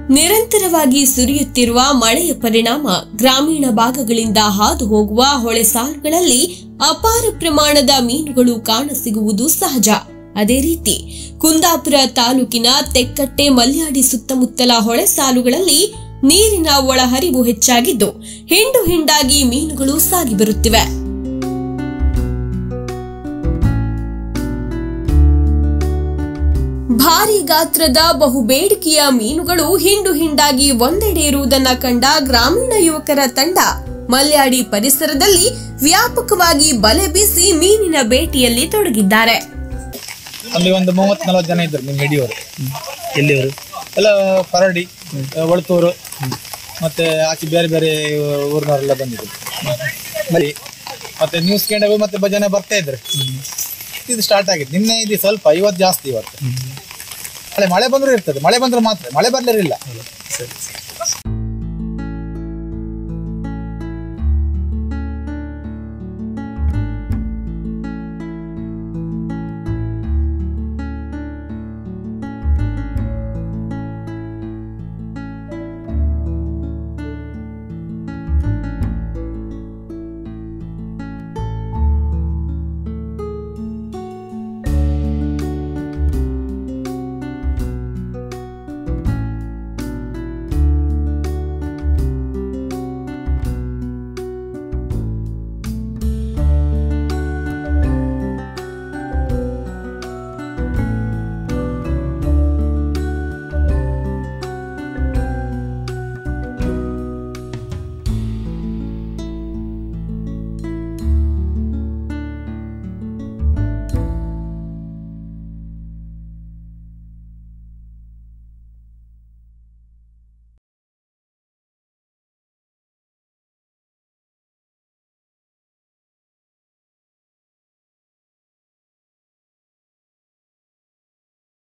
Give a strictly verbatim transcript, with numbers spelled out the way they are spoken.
ನಿರಂತರವಾಗಿ ಸುರಿಯುತ್ತಿರುವ ಮಳೆಯ ಪರಿಣಾಮ ಗ್ರಾಮೀಣ ಭಾಗಗಳಿಂದ ಹಾದು ಹೋಗುವ ಹೊಳೆ ಸಾಲುಗಳಲ್ಲಿ ಅಪಾರ ಪ್ರಮಾಣದ ಮೀನುಗಳು ಕಾಣಸಿಗುವುದು ಸಹಜ. ಅದೇ ರೀತಿ ಕುಂದಾಪುರ ತಾಲೂಕಿನ ತೆಕ್ಕಟ್ಟೆ, ಮಲ್ಯಾಡಿ ಸುತ್ತಮುತ್ತಲ ಹೊಳೆ ಸಾಲುಗಳಲ್ಲಿ ನೀರಿನ ಒಳಹರಿವು ಹೆಚ್ಚಾಗಿದ್ದು ಹಿಂಡು ಹಿಂಡಾಗಿ ಮೀನುಗಳು ಸಾಗಿ ಬರುತ್ತಿವೆ. ಭಾರಿ ಗಾತ್ರದ ಬಹುಬೇಡಿಕೆಯ ಮೀನುಗಳು ಹಿಂಡು ಹಿಂಡಾಗಿ ಒಂದೆಡೆ ಇರುವುದನ್ನು ಕಂಡ ಗ್ರಾಮೀಣ ಯುವಕರ ತಂಡ ಮಲ್ಯಾಡಿ ಪರಿಸರದಲ್ಲಿ ವ್ಯಾಪಕವಾಗಿ ಬಲೆ ಬೀಸಿ ಮೀನಿನ ಬೇಟೆಯಲ್ಲಿ ತೊಡಗಿದ್ದಾರೆ. ಅಲ್ಲಿ ಒಂದು ಮೂವತ್ ನಲವತ್ತು ಜನ ಇದ್ರು ನಿಮ್ಮ ಹಿಡಿಯೋರು. ಎಲ್ಲಿಯವರು ಎಲ್ಲ ಪರಡಿ, ಒಳತೂರು ಮತ್ತೆ ಆಚೆ ಬೇರೆ ಬೇರೆ ಊರಿನವರೆಲ್ಲ ಬಂದಿದ್ರು. ಬರೀ ಮತ್ತೆ ನ್ಯೂಸ್ ಕೇಂದ್ರ ಮತ್ತೆ ಜನ ಬರ್ತಾ ಇದ್ರು. ಇದು ಸ್ಟಾರ್ಟ್ ಆಗಿದೆ ನಿನ್ನೆ. ಇದು ಸ್ವಲ್ಪ ಇವತ್ತು ಜಾಸ್ತಿ. ಇವತ್ತು ಮಳೆ ಮಳೆ ಬಂದರೂ ಇರ್ತದೆ. ಮಳೆ ಬಂದ್ರೆ ಮಾತ್ರ, ಮಳೆ ಬರ್ಲಿರಲಿಲ್ಲ.